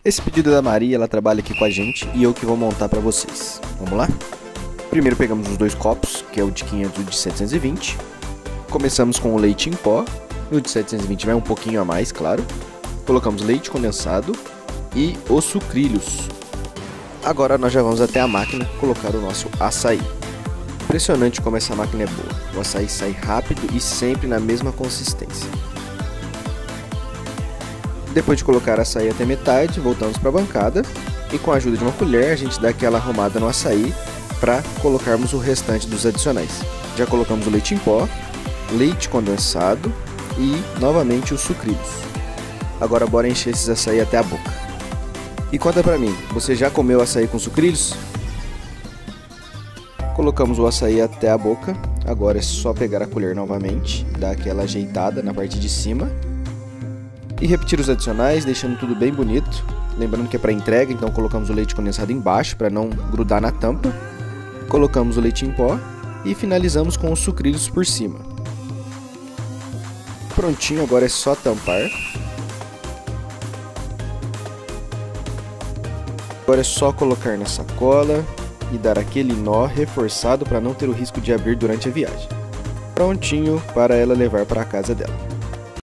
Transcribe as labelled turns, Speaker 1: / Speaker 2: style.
Speaker 1: Esse pedido é da Maria, ela trabalha aqui com a gente e eu que vou montar para vocês. Vamos lá? Primeiro pegamos os 2 copos, que é o de 500 e o de 720. Começamos com o leite em pó. No de 720 vai um pouquinho a mais, claro. Colocamos leite condensado e os sucrilhos. Agora nós já vamos até a máquina colocar o nosso açaí. Impressionante como essa máquina é boa. O açaí sai rápido e sempre na mesma consistência. Depois de colocar açaí até metade, voltamos para a bancada e com a ajuda de uma colher a gente dá aquela arrumada no açaí para colocarmos o restante dos adicionais. Já colocamos o leite em pó, leite condensado e novamente os sucrilhos. Agora bora encher esses açaí até a boca. E conta pra mim, você já comeu açaí com sucrilhos? Colocamos o açaí até a boca, agora é só pegar a colher novamente, dar aquela ajeitada na parte de cima e repetir os adicionais, deixando tudo bem bonito. Lembrando que é para entrega, então colocamos o leite condensado embaixo para não grudar na tampa. Colocamos o leite em pó e finalizamos com os sucrilhos por cima. Prontinho, agora é só tampar. Agora é só colocar na sacola e dar aquele nó reforçado para não ter o risco de abrir durante a viagem. Prontinho para ela levar para a casa dela.